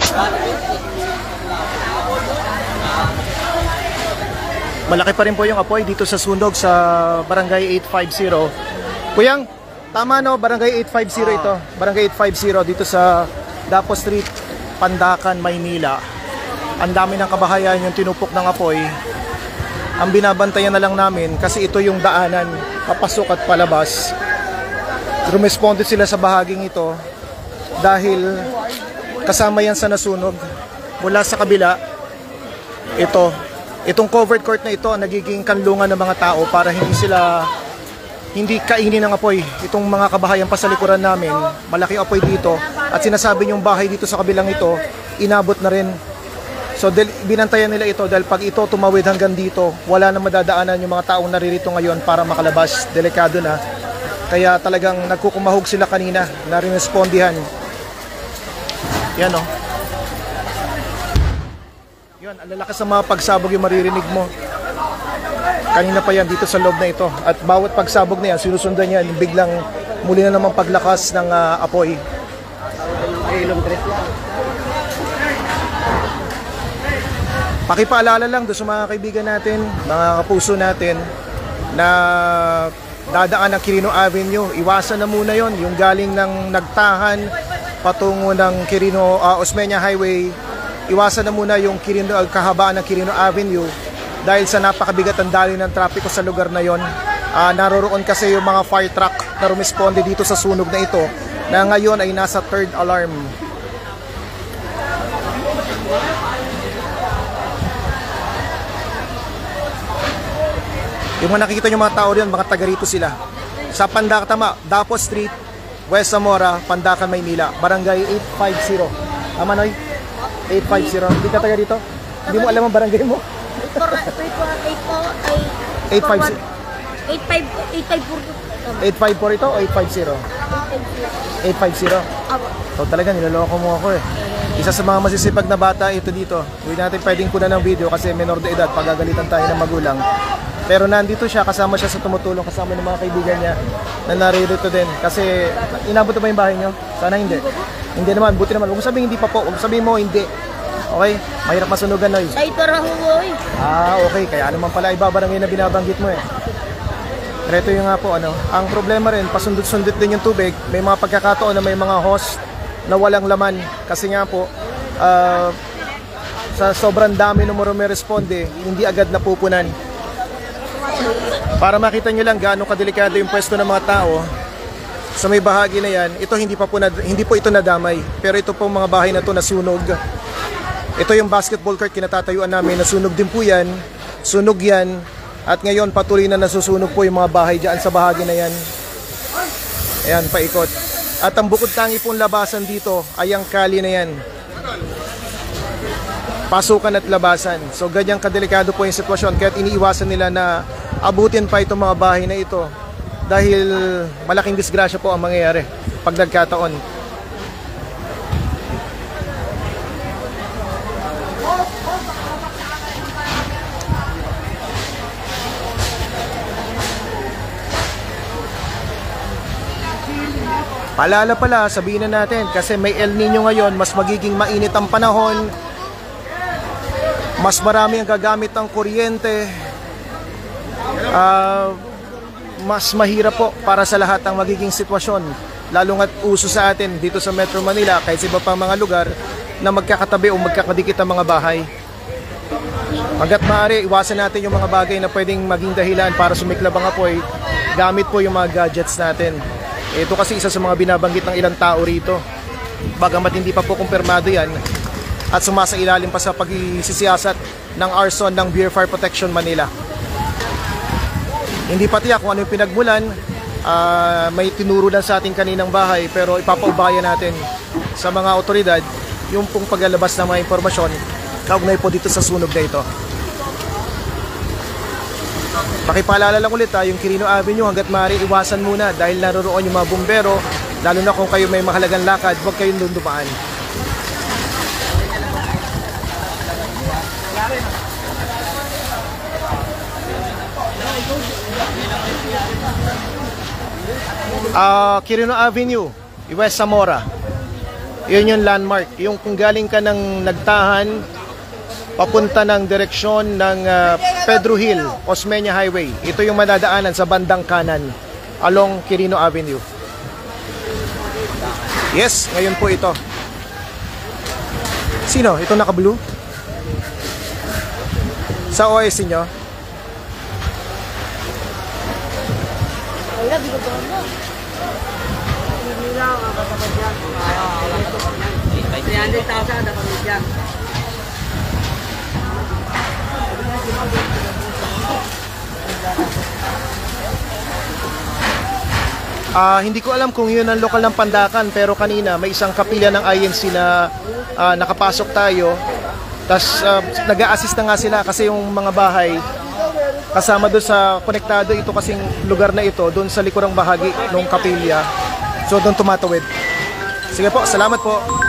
Malaki pa rin po yung apoy dito sa sunog sa Barangay 850. Kuyang, tama no, Barangay 850 ito. Barangay 850 dito sa Dapo Street, Pandacan, Maynila. Ang dami ng kabahayan yung tinupok ng apoy. Ang binabantayan na lang namin kasi ito yung daanan, papasok at palabas. Rumesponde sila sa bahaging ito dahil kasama yan sa nasunog. Mula sa kabila, itong covered court na ito ang nagiging kanlungan ng mga tao para hindi kainin ng apoy. Itong mga kabahayan pa sa likuran namin, malaki apoy dito at sinasabi yung bahay dito sa kabilang ito, inabot na rin. So binantayan nila ito dahil pag ito tumawid hanggang dito, wala na madadaanan yung mga taong naririto ngayon para makalabas. Delikado na. Kaya talagang nagkukumahog sila kanina na rinespondihan. Yan o. Yan, ang lalakas ng mga pagsabog yung maririnig mo. Kanina pa yan dito sa loob na ito. At bawat pagsabog na yan, sinusundan yan, biglang muli na naman paglakas ng apoy. Pakipaalala lang doon sa mga kaibigan natin, mga kapuso natin, na dadaan ng Quirino Avenue. Iwasan na muna yon, yung galing ng Nagtahan patungo ng Quirino Osmeña Highway. Iwasan na muna yung kahabaan ng Quirino Avenue dahil sa napakabigat ang daloy ng trapiko sa lugar na yon. Naroroon kasi yung mga fire truck na rumisponde dito sa sunog na ito na ngayon ay nasa 3rd alarm. Yung mga nakikita nyo mga tao rin, mga taga rito sila. Sa Pandacan, Dapo Street, West Zamora, Pandacan, Maynila, Barangay 850. Tama, Noy? 850. Hindi ka taga dito? Hindi mo alam ang barangay mo? 850. 854 ito o 850? 850. So talaga niloloko mo ako eh. Isa sa mga masisipag na bata ito dito. Hindi natin pwedeng kunan ng video kasi menor de edad, pagagalitan tayo ng magulang. Pero nandito siya, kasama siya sa tumutulong, kasama ng mga kaibigan niya na naririto din. Kasi inabot na ba yung bahay niyo? Sana hindi. Hindi naman, buti naman. Huwag mo sabihin hindi pa po, huwag mo sabihin mo hindi. Okay? Mahirap masunugan, Noy. Sa ito raw eh. Okay. Kaya naman pala ibabarangay na binabanggit mo eh. Pero ito yung nga po, ang problema rin, pasundot-sundot din yung tubig. May mga pagkakataon na may mga hose na walang laman. Kasi nga po, sa sobrang dami nung responde, hindi agad napupunan. Para makita nyo lang gaano kadelikado yung pwesto ng mga tao sa may bahagi na yan, ito hindi po ito nadamay. Pero ito pong mga bahay na to nasunog. Ito yung basketball court kinatatayuan namin, nasunog din po yan. Sunog yan. At ngayon patuloy na nasusunog po yung mga bahay dyan sa bahagi na yan. Ayan, paikot. At ang bukod tangi pong labasan dito ay ang kali na yan. Pasukan at labasan. So ganyang kadelikado po yung sitwasyon. Kaya't iniiwasan nila na abutin pa itong mga bahay na ito dahil malaking disgrasya po ang mangyayari pag nagkataon. Paalala pala, sabihin na natin kasi may El Nino ngayon, mas magiging mainit ang panahon, mas marami ang gagamit ng kuryente, mas mahirap po para sa lahat ang magiging sitwasyon, lalo nga't uso sa atin dito sa Metro Manila kahit sa iba pang mga lugar na magkakatabi o magkakadikit ang mga bahay. Hangga't maaari, iwasan natin yung mga bagay na pwedeng maging dahilan para sumiklab ang apoy. Gamit po yung mga gadgets natin. Ito kasi isa sa mga binabanggit ng ilang tao rito. Bagamat hindi pa po kumpirmado yan at sumasailalim pa sa pagsisiyasat ng arson ng Bureau of Fire Protection Manila. Hindi pa tiyak kung ano yung pinagmulan. May tinuro lang sa ating kaninang bahay pero ipapaubayan natin sa mga otoridad yung pong paglalabas ng mga impormasyon kaugnay po dito sa sunog na ito. Pakipaalala lang ulit yung Quirino Avenue hanggat maaari iwasan muna dahil naroroon yung mga bumbero, lalo na kung kayo may mahalagang lakad, huwag kayong doon dumaan. Quirino Avenue, West Zamora. Yun yung landmark. Yung kung galing ka ng Nagtahan, papunta ng direksyon ng Pedro Hill, Osmeña Highway. Ito yung madadaanan sa bandang kanan along Quirino Avenue. Yes, ngayon po ito. Sino? Ito naka-blue? Sa OS nyo? Wala, di ko ba mo? Hindi lang ang katapat yan. 300,000 na kami dyan. Hindi ko alam kung yun ang lokal ng Pandakan, pero kanina may isang kapilya ng INC na nakapasok tayo. Tapos nag-a-assist na nga sila kasi yung mga bahay kasama doon sa konektado ito kasing lugar na ito doon sa likurang bahagi ng kapilya. So doon tumatawid. Sige po, salamat po.